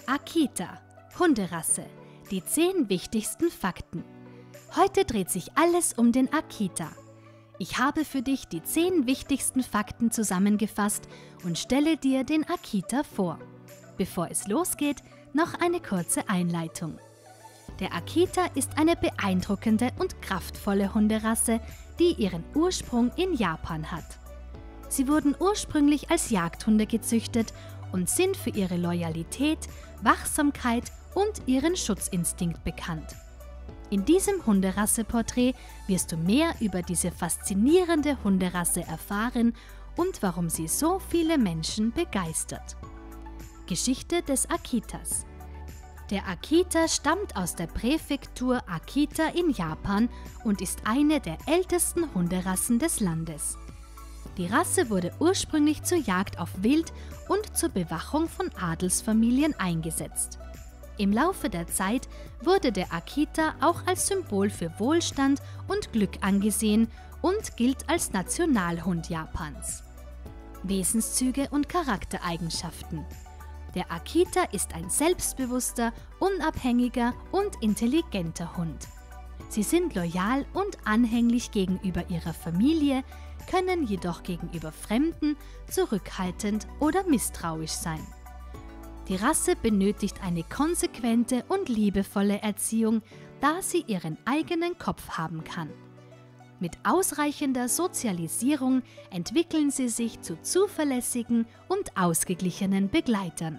Akita, Hunderasse, die 10 wichtigsten Fakten. Heute dreht sich alles um den Akita. Ich habe für dich die 10 wichtigsten Fakten zusammengefasst und stelle dir den Akita vor. Bevor es losgeht, noch eine kurze Einleitung. Der Akita ist eine beeindruckende und kraftvolle Hunderasse, die ihren Ursprung in Japan hat. Sie wurden ursprünglich als Jagdhunde gezüchtet und sind für ihre Loyalität, Wachsamkeit und ihren Schutzinstinkt bekannt. In diesem Hunderasseporträt wirst du mehr über diese faszinierende Hunderasse erfahren und warum sie so viele Menschen begeistert. Geschichte des Akitas. Der Akita stammt aus der Präfektur Akita in Japan und ist eine der ältesten Hunderassen des Landes. Die Rasse wurde ursprünglich zur Jagd auf Wild und zur Bewachung von Adelsfamilien eingesetzt. Im Laufe der Zeit wurde der Akita auch als Symbol für Wohlstand und Glück angesehen und gilt als Nationalhund Japans. Wesenszüge und Charaktereigenschaften. Der Akita ist ein selbstbewusster, unabhängiger und intelligenter Hund. Sie sind loyal und anhänglich gegenüber ihrer Familie, können jedoch gegenüber Fremden zurückhaltend oder misstrauisch sein. Die Rasse benötigt eine konsequente und liebevolle Erziehung, da sie ihren eigenen Kopf haben kann. Mit ausreichender Sozialisierung entwickeln sie sich zu zuverlässigen und ausgeglichenen Begleitern.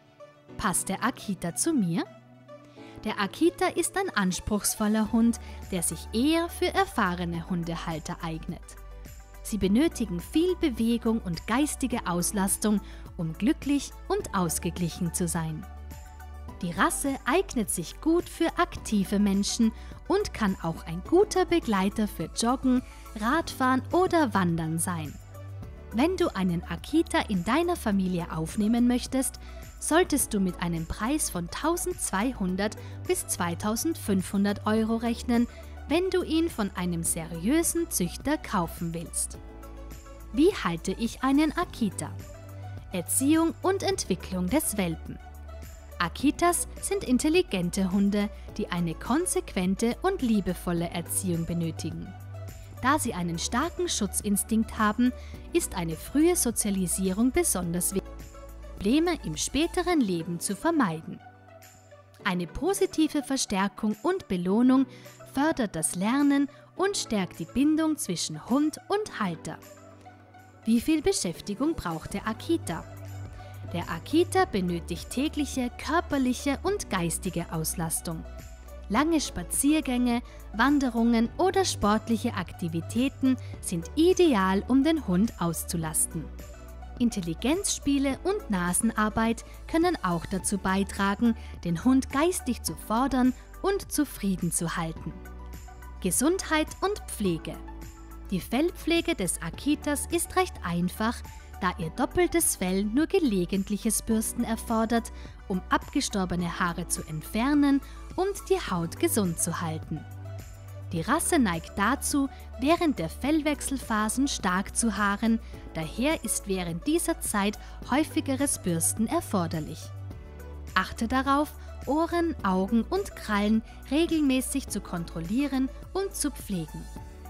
Passt der Akita zu mir? Der Akita ist ein anspruchsvoller Hund, der sich eher für erfahrene Hundehalter eignet. Sie benötigen viel Bewegung und geistige Auslastung, um glücklich und ausgeglichen zu sein. Die Rasse eignet sich gut für aktive Menschen und kann auch ein guter Begleiter für Joggen, Radfahren oder Wandern sein. Wenn du einen Akita in deiner Familie aufnehmen möchtest, solltest du mit einem Preis von 1.200 bis 2.500 € rechnen, wenn du ihn von einem seriösen Züchter kaufen willst. Wie halte ich einen Akita? Erziehung und Entwicklung des Welpen. Akitas sind intelligente Hunde, die eine konsequente und liebevolle Erziehung benötigen. Da sie einen starken Schutzinstinkt haben, ist eine frühe Sozialisierung besonders wichtig, um Probleme im späteren Leben zu vermeiden. Eine positive Verstärkung und Belohnung fördert das Lernen und stärkt die Bindung zwischen Hund und Halter. Wie viel Beschäftigung braucht der Akita? Der Akita benötigt tägliche körperliche und geistige Auslastung. Lange Spaziergänge, Wanderungen oder sportliche Aktivitäten sind ideal, um den Hund auszulasten. Intelligenzspiele und Nasenarbeit können auch dazu beitragen, den Hund geistig zu fordern und zufrieden zu halten. Gesundheit und Pflege. Die Fellpflege des Akitas ist recht einfach, da ihr doppeltes Fell nur gelegentliches Bürsten erfordert, um abgestorbene Haare zu entfernen und die Haut gesund zu halten. Die Rasse neigt dazu, während der Fellwechselphasen stark zu haaren, daher ist während dieser Zeit häufigeres Bürsten erforderlich. Achte darauf, Ohren, Augen und Krallen regelmäßig zu kontrollieren und zu pflegen.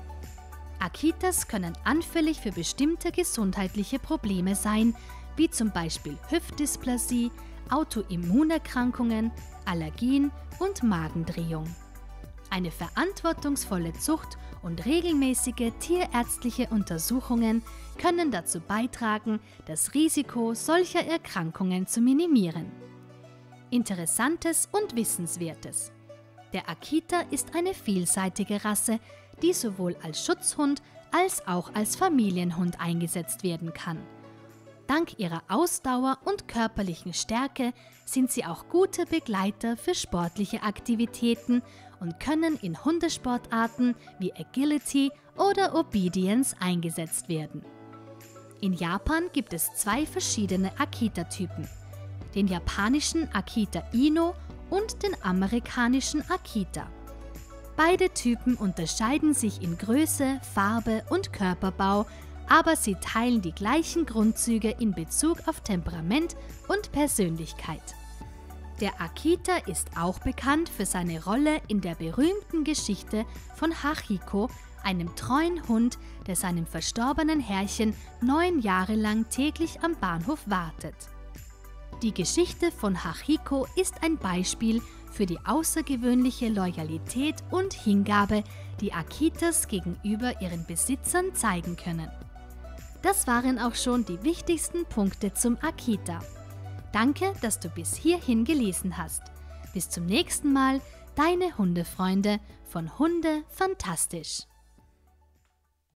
Akitas können anfällig für bestimmte gesundheitliche Probleme sein, wie zum Beispiel Hüftdysplasie, Autoimmunerkrankungen, Allergien und Magendrehung. Eine verantwortungsvolle Zucht und regelmäßige tierärztliche Untersuchungen können dazu beitragen, das Risiko solcher Erkrankungen zu minimieren. Interessantes und Wissenswertes. Der Akita ist eine vielseitige Rasse, die sowohl als Schutzhund als auch als Familienhund eingesetzt werden kann. Dank ihrer Ausdauer und körperlichen Stärke sind sie auch gute Begleiter für sportliche Aktivitäten und können in Hundesportarten wie Agility oder Obedience eingesetzt werden. In Japan gibt es 2 verschiedene Akita-Typen, den japanischen Akita Inu und den amerikanischen Akita. Beide Typen unterscheiden sich in Größe, Farbe und Körperbau, aber sie teilen die gleichen Grundzüge in Bezug auf Temperament und Persönlichkeit. Der Akita ist auch bekannt für seine Rolle in der berühmten Geschichte von Hachiko, einem treuen Hund, der seinem verstorbenen Herrchen 9 Jahre lang täglich am Bahnhof wartet. Die Geschichte von Hachiko ist ein Beispiel für die außergewöhnliche Loyalität und Hingabe, die Akitas gegenüber ihren Besitzern zeigen können. Das waren auch schon die wichtigsten Punkte zum Akita. Danke, dass du bis hierhin gelesen hast. Bis zum nächsten Mal, deine Hundefreunde von Hunde Fantastisch.